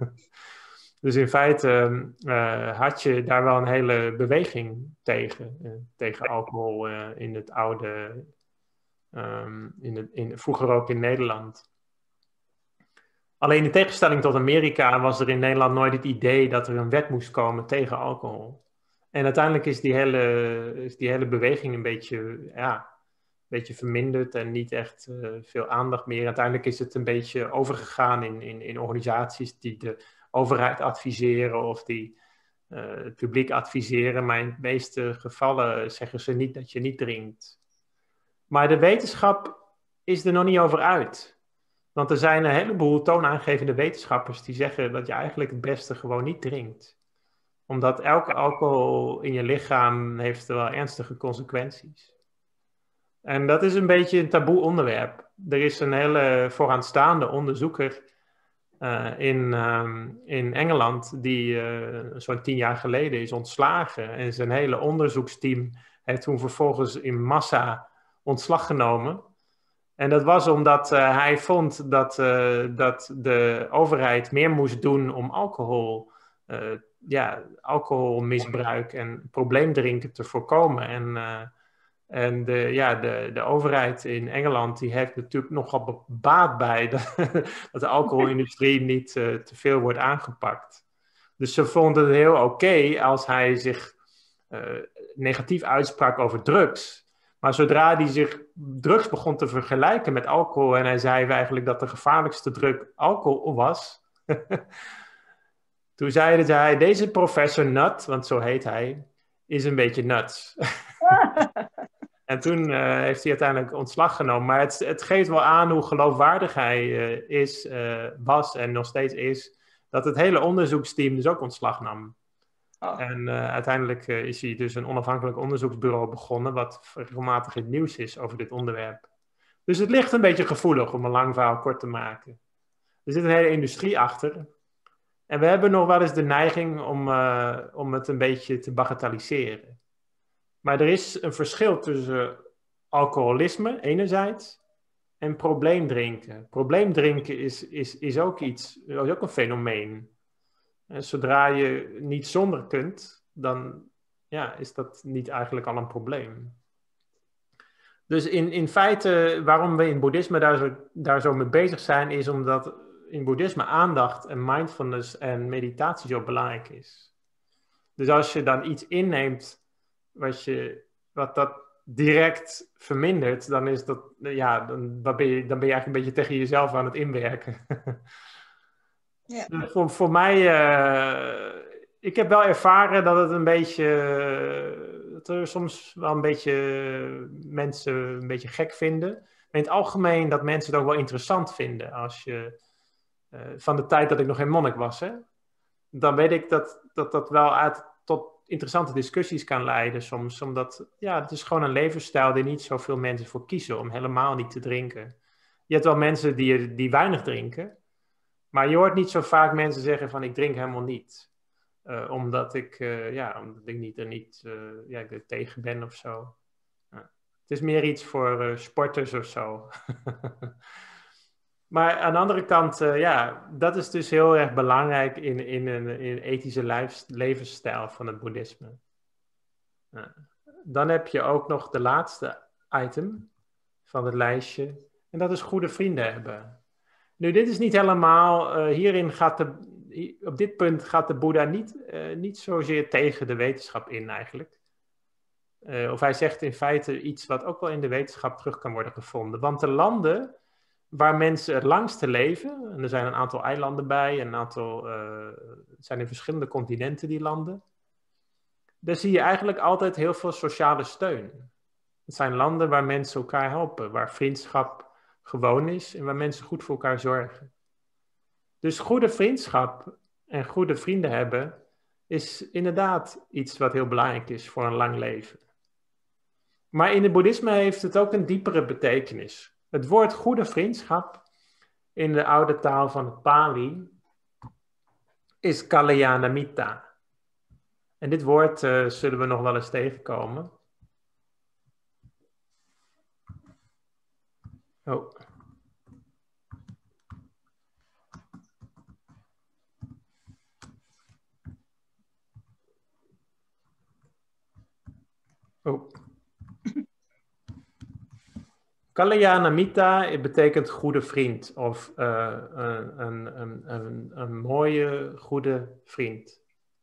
Dus in feite uh, had je daar wel een hele beweging tegen. Uh, tegen alcohol uh, in het oude, um, in het, in, vroeger ook in Nederland. Alleen in tegenstelling tot Amerika was er in Nederland nooit het idee dat er een wet moest komen tegen alcohol. En uiteindelijk is die hele, is die hele beweging een beetje, ja, een beetje verminderd en niet echt uh, veel aandacht meer. Uiteindelijk is het een beetje overgegaan in, in, in organisaties die de overheid adviseren of die uh, het publiek adviseren. Maar in de meeste gevallen zeggen ze niet dat je niet drinkt. Maar de wetenschap is er nog niet over uit. Want er zijn een heleboel toonaangevende wetenschappers die zeggen dat je eigenlijk het beste gewoon niet drinkt. Omdat elke alcohol in je lichaam heeft wel ernstige consequenties. En dat is een beetje een taboe onderwerp. Er is een hele vooraanstaande onderzoeker uh, in, um, in Engeland die uh, zo'n tien jaar geleden is ontslagen. En zijn hele onderzoeksteam heeft toen vervolgens in massa ontslag genomen. En dat was omdat uh, hij vond dat, uh, dat de overheid meer moest doen om alcohol, uh, ja, alcoholmisbruik en probleemdrinken te voorkomen. En, uh, en de, ja, de, de overheid in Engeland die heeft natuurlijk nogal baat bij de, dat de alcoholindustrie niet uh, te veel wordt aangepakt. Dus ze vonden het heel oké okay als hij zich uh, negatief uitsprak over drugs. Maar zodra hij zich drugs begon te vergelijken met alcohol en hij zei eigenlijk dat de gevaarlijkste drug alcohol was, toen zei hij, deze professor Nut, want zo heet hij, is een beetje nuts. En toen uh, heeft hij uiteindelijk ontslag genomen. Maar het, het geeft wel aan hoe geloofwaardig hij uh, is, uh, was en nog steeds is, dat het hele onderzoeksteam dus ook ontslag nam. Oh. En uh, uiteindelijk uh, is hij dus een onafhankelijk onderzoeksbureau begonnen, wat regelmatig in het nieuws is over dit onderwerp. Dus het ligt een beetje gevoelig, om een lang verhaal kort te maken. Er zit een hele industrie achter. En we hebben nog wel eens de neiging om, uh, om het een beetje te bagatelliseren. Maar er is een verschil tussen alcoholisme enerzijds en probleemdrinken. Probleemdrinken is, is, is ook iets, is ook een fenomeen. En zodra je niet zonder kunt, dan ja, is dat niet eigenlijk al een probleem. Dus in, in feite, waarom we in boeddhisme daar zo, daar zo mee bezig zijn, is omdat in boeddhisme aandacht en mindfulness en meditatie zo belangrijk is. Dus als je dan iets inneemt wat, je, wat dat direct vermindert, dan is dat, ja, dan, dan, ben je, dan ben je eigenlijk een beetje tegen jezelf aan het inwerken. Ja. Dus voor, voor mij, uh, ik heb wel ervaren dat het een beetje, uh, dat er soms wel een beetje mensen een beetje gek vinden. Maar in het algemeen dat mensen het ook wel interessant vinden. Als je, uh, van de tijd dat ik nog geen monnik was, hè, dan weet ik dat dat, dat wel uit tot interessante discussies kan leiden soms. Omdat, ja, het is gewoon een levensstijl die niet zoveel mensen voor kiezen om helemaal niet te drinken. Je hebt wel mensen die, die weinig drinken. Maar je hoort niet zo vaak mensen zeggen van ik drink helemaal niet. Uh, omdat ik, uh, ja, omdat ik niet er niet uh, ja, ik er tegen ben of zo. Ja. Het is meer iets voor uh, sporters of zo. Maar aan de andere kant, uh, ja, dat is dus heel erg belangrijk in, in, een, in een ethische lijfs, levensstijl van het boeddhisme. Ja. Dan heb je ook nog de laatste item van het lijstje. En dat is goede vrienden hebben. Nu, dit is niet helemaal, uh, hierin gaat de, op dit punt gaat de Boeddha niet, uh, niet zozeer tegen de wetenschap in eigenlijk. Uh, of hij zegt in feite iets wat ook wel in de wetenschap terug kan worden gevonden. Want de landen waar mensen het langste leven, en er zijn een aantal eilanden bij, een aantal, uh, het zijn in verschillende continenten die landen, daar zie je eigenlijk altijd heel veel sociale steun. Het zijn landen waar mensen elkaar helpen, waar vriendschap gewoon is en waar mensen goed voor elkaar zorgen. Dus goede vriendschap en goede vrienden hebben is inderdaad iets wat heel belangrijk is voor een lang leven. Maar in het boeddhisme heeft het ook een diepere betekenis. Het woord goede vriendschap in de oude taal van het Pali is kalyanamitta. En dit woord uh, zullen we nog wel eens tegenkomen. Oh. Oh. Kalyanamitta betekent goede vriend of uh, een, een, een, een mooie, goede vriend.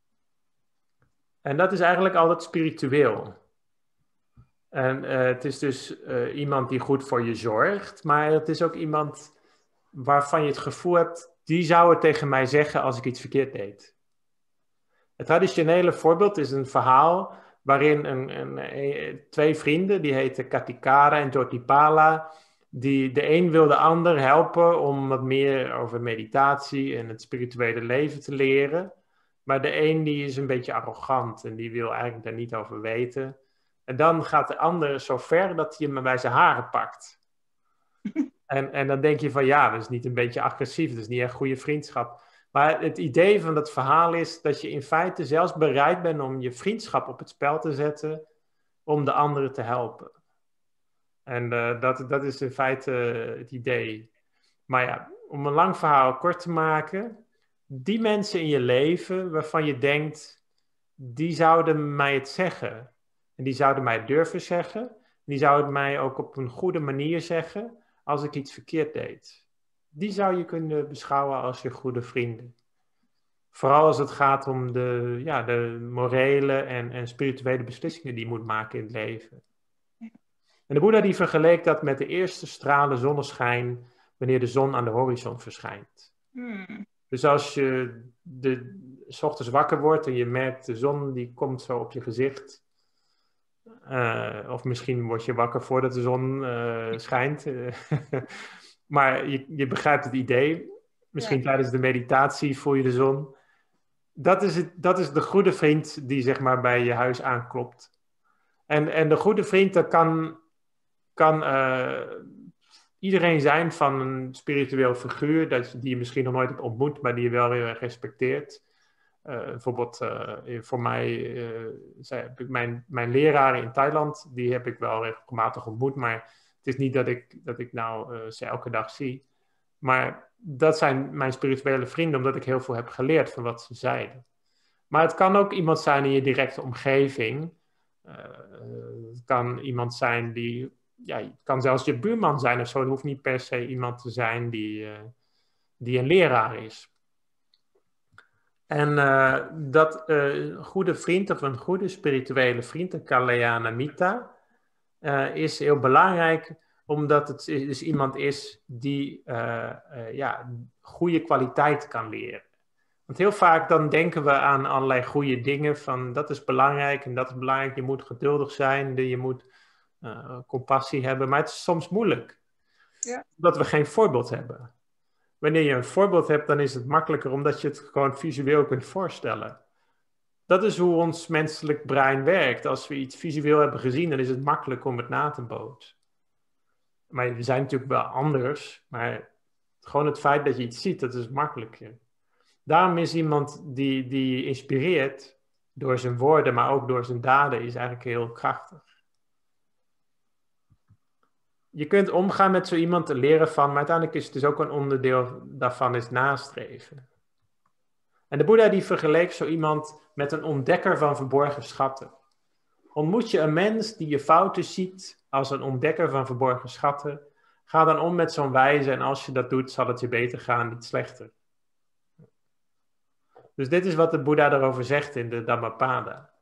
En dat is eigenlijk altijd spiritueel. En uh, het is dus uh, iemand die goed voor je zorgt, maar het is ook iemand waarvan je het gevoel hebt, die zou het tegen mij zeggen als ik iets verkeerd deed. Het traditionele voorbeeld is een verhaal waarin een, een, een, twee vrienden, die heten Katikara en Jotipala, Die, de een wil de ander helpen om wat meer over meditatie en het spirituele leven te leren. Maar de een die is een beetje arrogant en die wil eigenlijk daar niet over weten. En dan gaat de ander zo ver dat hij hem bij zijn haren pakt. En, en dan denk je van ja, dat is niet een beetje agressief, dat is niet echt goede vriendschap. Maar het idee van dat verhaal is dat je in feite zelfs bereid bent om je vriendschap op het spel te zetten om de anderen te helpen. En uh, dat, dat is in feite uh, het idee. Maar ja, om een lang verhaal kort te maken, die mensen in je leven waarvan je denkt, die zouden mij het zeggen. En die zouden mij durven zeggen. Die zouden mij ook op een goede manier zeggen als ik iets verkeerd deed. Die zou je kunnen beschouwen als je goede vrienden. Vooral als het gaat om de, ja, de morele en, en spirituele beslissingen die je moet maken in het leven. En de Boeddha die vergeleek dat met de eerste stralen zonneschijn wanneer de zon aan de horizon verschijnt. Hmm. Dus als je de, 's ochtends wakker wordt en je merkt de zon die komt zo op je gezicht. Uh, of misschien word je wakker voordat de zon uh, schijnt. Maar je, je begrijpt het idee. Misschien ja. Tijdens de meditatie voel je de zon. Dat is, het, dat is de goede vriend die zeg maar bij je huis aanklopt. En, en de goede vriend, dat kan, kan uh, iedereen zijn van een spiritueel figuur, dat, die je misschien nog nooit hebt ontmoet, maar die je wel heel erg respecteert. Uh, bijvoorbeeld uh, voor mij, uh, zei, heb ik mijn, mijn leraren in Thailand, die heb ik wel regelmatig ontmoet, maar het is niet dat ik, dat ik nou uh, ze elke dag zie. Maar dat zijn mijn spirituele vrienden, omdat ik heel veel heb geleerd van wat ze zeiden. Maar het kan ook iemand zijn in je directe omgeving. Uh, het kan iemand zijn die, ja, het kan zelfs je buurman zijn of zo. Het hoeft niet per se iemand te zijn die, uh, die een leraar is. En uh, dat uh, een goede vriend of een goede spirituele vriend, een Kalyana Mitta, uh, is heel belangrijk, omdat het dus iemand is die uh, uh, ja, goede kwaliteit kan leren. Want heel vaak dan denken we aan allerlei goede dingen, van dat is belangrijk en dat is belangrijk, je moet geduldig zijn, je moet uh, compassie hebben, maar het is soms moeilijk. Ja. Omdat we geen voorbeeld hebben. Wanneer je een voorbeeld hebt, dan is het makkelijker omdat je het gewoon visueel kunt voorstellen. Dat is hoe ons menselijk brein werkt. Als we iets visueel hebben gezien, dan is het makkelijk om het na te bootsen. Maar we zijn natuurlijk wel anders, maar gewoon het feit dat je iets ziet, dat is makkelijker. Daarom is iemand die, die inspireert door zijn woorden, maar ook door zijn daden, is eigenlijk heel krachtig. Je kunt omgaan met zo iemand te leren van, maar uiteindelijk is het dus ook een onderdeel daarvan is nastreven. En de Boeddha die vergeleek zo iemand met een ontdekker van verborgen schatten. Ontmoet je een mens die je fouten ziet als een ontdekker van verborgen schatten, ga dan om met zo'n wijze en als je dat doet, zal het je beter gaan, niet slechter. Dus dit is wat de Boeddha daarover zegt in de Dhammapada.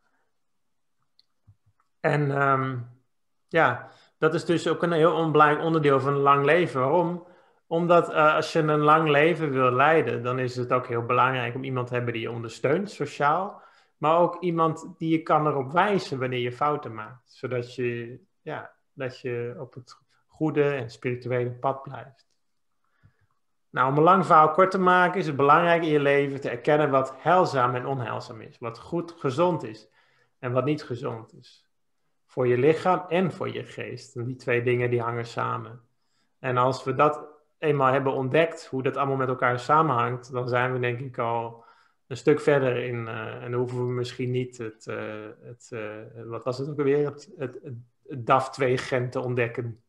En um, ja, dat is dus ook een heel onbelangrijk onderdeel van een lang leven. Waarom? Omdat uh, als je een lang leven wil leiden, dan is het ook heel belangrijk om iemand te hebben die je ondersteunt, sociaal. Maar ook iemand die je kan erop wijzen wanneer je fouten maakt. Zodat je, ja, dat je op het goede en spirituele pad blijft. Nou, om een lang verhaal kort te maken, is het belangrijk in je leven te erkennen wat heilzaam en onheilzaam is. Wat goed, gezond is en wat niet gezond is. Voor je lichaam en voor je geest. En die twee dingen die hangen samen. En als we dat eenmaal hebben ontdekt, hoe dat allemaal met elkaar samenhangt, dan zijn we denk ik al een stuk verder in. Uh, en dan hoeven we misschien niet het, uh, het uh, wat was het ook alweer, het, het, het, het D A F twee gen te ontdekken.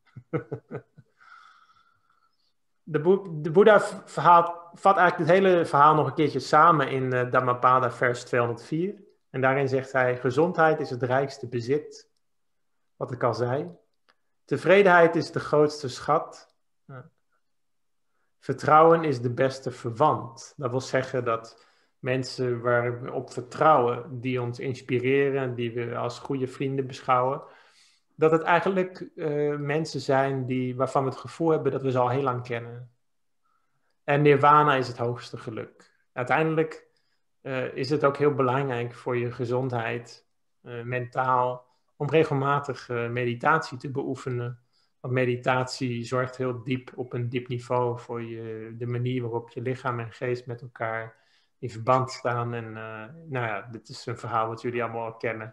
De, Bo- de Boeddha verhaalt, vat eigenlijk het hele verhaal nog een keertje samen in uh, Dhammapada vers tweehonderdvier. En daarin zegt hij, gezondheid is het rijkste bezit. Wat ik al zei. Tevredenheid is de grootste schat. Vertrouwen is de beste verwant. Dat wil zeggen dat mensen waar we op vertrouwen, die ons inspireren, die we als goede vrienden beschouwen, dat het eigenlijk uh, mensen zijn die, waarvan we het gevoel hebben dat we ze al heel lang kennen. En nirvana is het hoogste geluk. Uiteindelijk uh, is het ook heel belangrijk voor je gezondheid, uh, mentaal, om regelmatig uh, meditatie te beoefenen. Want meditatie zorgt heel diep op een diep niveau voor je, de manier waarop je lichaam en geest met elkaar in verband staan. En uh, nou ja, dit is een verhaal wat jullie allemaal al kennen.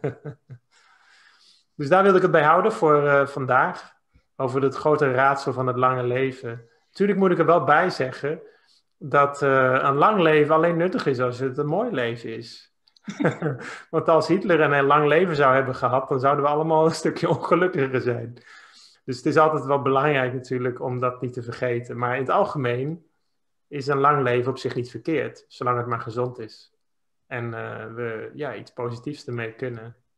Dus daar wil ik het bij houden voor uh, vandaag. Over het grote raadsel van het lange leven. Tuurlijk moet ik er wel bij zeggen dat uh, een lang leven alleen nuttig is als het een mooi leven is. Want als Hitler een heel lang leven zou hebben gehad, dan zouden we allemaal een stukje ongelukkiger zijn. Dus het is altijd wel belangrijk natuurlijk om dat niet te vergeten. Maar in het algemeen is een lang leven op zich niet verkeerd, zolang het maar gezond is. En uh, we ja, iets positiefs ermee kunnen.